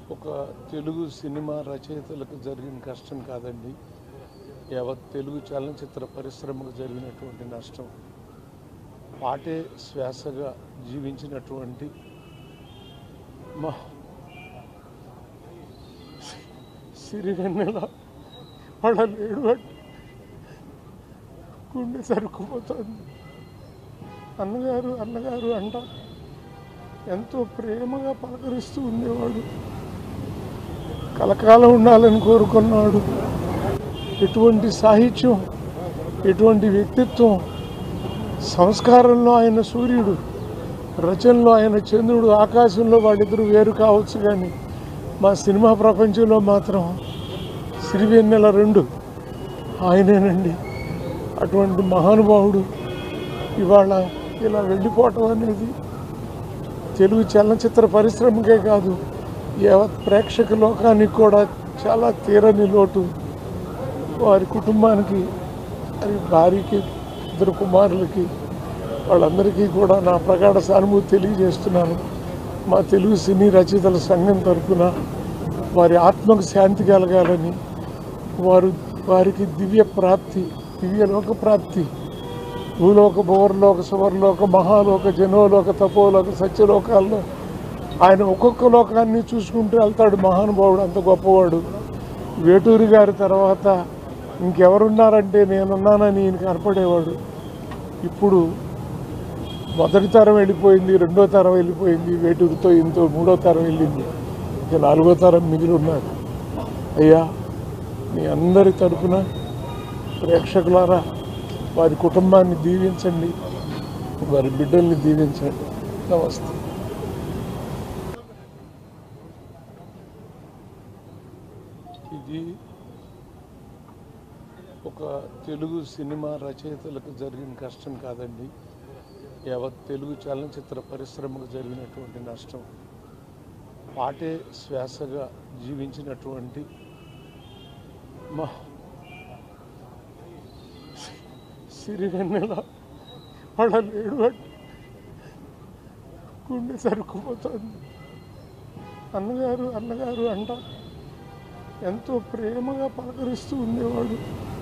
ఒక తెలుగు సినిమా రచయితలకు జరిగిన కష్టం కాదండి. యావత్ తెలుగు చలనచిత్ర పరిశ్రమకు జరిగినటువంటి నష్టం. పాటే శ్వాసగా జీవించినటువంటి మా సిరివెన్నెల వాళ్ళ లేడుబట్టి గుండె సరుకుపోతుంది. అన్నగారు అన్నగారు అంట ఎంతో ప్రేమగా పలకరిస్తూ ఉండేవాడు. కలకాలం ఉండాలని కోరుకున్నాడు. ఎటువంటి సాహిత్యం, ఎటువంటి వ్యక్తిత్వం, సంస్కారంలో ఆయన సూర్యుడు, రచనలో ఆయన చంద్రుడు, ఆకాశంలో వాళ్ళిద్దరూ వేరు కావచ్చు, కానీ మా సినిమా ప్రపంచంలో మాత్రం సిరివెన్నెల రెండు ఆయనేనండి. అటువంటి మహానుభావుడు ఇవాళ ఇలా వెళ్ళిపోవటం అనేది తెలుగు చలనచిత్ర పరిశ్రమకే కాదు, యావత్ ప్రేక్షక లోకానికి కూడా చాలా తీరని లోటు. వారి కుటుంబానికి, వారి భార్యకి, ఇద్దరు కుమారులకి, వాళ్ళందరికీ కూడా నా ప్రగాఢ సానుభూతి తెలియజేస్తున్నాను. మా తెలుగు సినీ రచయితల సంఘం తరఫున వారి ఆత్మకు శాంతి కలగాలని, వారికి దివ్య ప్రాప్తి, దివ్యలోక ప్రాప్తి, భూలోక, భువర్లోక, సువర్లోక, మహాలోక, జనోలోక, తపోలోక, సత్యలోకాల్లో ఆయన ఒక్కొక్క లోకాన్ని చూసుకుంటూ వెళ్తాడు. మహానుభావుడు, అంత గొప్పవాడు. వేటూరి గారి తర్వాత ఇంకెవరున్నారంటే నేనున్నానని ఈయన కనపడేవాడు. ఇప్పుడు మొదటి తరం వెళ్ళిపోయింది, రెండో తరం వెళ్ళిపోయింది, వేటూరితో ఇంతో మూడో తరం వెళ్ళింది, ఇక నాలుగో తరం మిగిలి ఉన్నారు. అయ్యా, మీ అందరి తరఫున ప్రేక్షకులారా వారి కుటుంబాన్ని దీవించండి, వారి బిడ్డల్ని దీవించండి. నమస్తే. ఇది ఒక తెలుగు సినిమా రచయితలకు జరిగిన కష్టం కాదండి. యావత్ తెలుగు చలనచిత్ర పరిశ్రమకు జరిగినటువంటి నష్టం. పాటే శ్వాసగా జీవించినటువంటి మా సిరివెన్నెల వాళ్ళ లేడుబట్టి గుండె సరుకుపోతుంది. అన్నగారు అన్నగారు అంట ఎంతో ప్రేమగా పలకరిస్తూ ఉండేవాడు.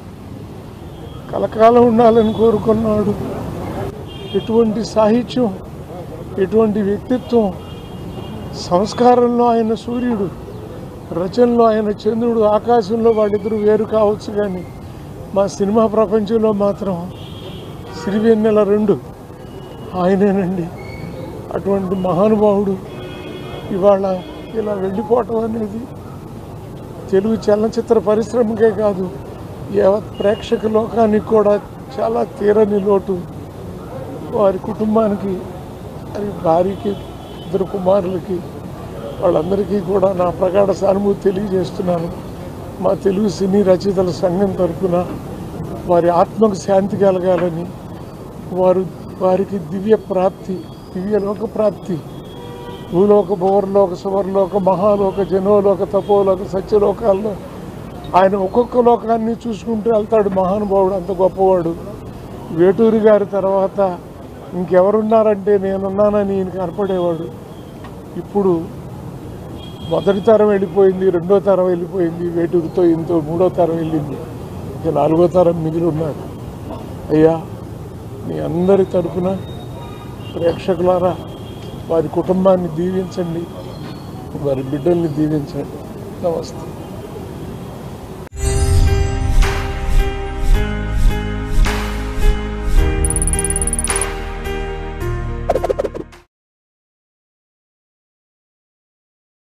కలకాలం ఉండాలని కోరుకున్నాడు. ఎటువంటి సాహిత్యం, ఎటువంటి వ్యక్తిత్వం, సంస్కారంలో ఆయన సూర్యుడు, రచనలో ఆయన చంద్రుడు, ఆకాశంలో వాళ్ళిద్దరూ వేరు కావచ్చు, కానీ మా సినిమా ప్రపంచంలో మాత్రం సిరివెన్నెల రెండు ఆయనేనండి. అటువంటి మహానుభావుడు ఇవాళ ఇలా వెళ్ళిపోవటం అనేది తెలుగు చలనచిత్ర పరిశ్రమకే కాదు, యావత్ ప్రేక్షక లోకానికి కూడా చాలా తీరని లోటు. వారి కుటుంబానికి, వారి భార్యకి, ఇద్దరు కుమారులకి, వాళ్ళందరికీ కూడా నా ప్రగాఢ సానుభూతి తెలియజేస్తున్నాను. మా తెలుగు సినీ రచయితల సంఘం తరఫున వారి ఆత్మకు శాంతి కలగాలని, వారికి దివ్య ప్రాప్తి, దివ్యలోక ప్రాప్తి, భూలోక, భువర్లోక, సువర్లోక, మహాలోక, జనోలోక, తపోలోక, సత్యలోకాల్లో ఆయన ఒక్కొక్క లోకాన్ని చూసుకుంటూ వెళ్తాడు. మహానుభావుడు, అంత గొప్పవాడు. వేటూరి గారి తర్వాత ఇంకెవరున్నారంటే నేనున్నానని ఈయన కనపడేవాడు. ఇప్పుడు మొదటి తరం వెళ్ళిపోయింది, రెండో తరం వెళ్ళిపోయింది, వేటూరితో ఇంతో మూడో తరం వెళ్ళింది, ఇక నాలుగో తరం మిగిలి ఉన్నారు. అయ్యా, మీ అందరి తరఫున ప్రేక్షకులారా వారి కుటుంబాన్ని దీవించండి, వారి బిడ్డల్ని దీవించండి. నమస్తే.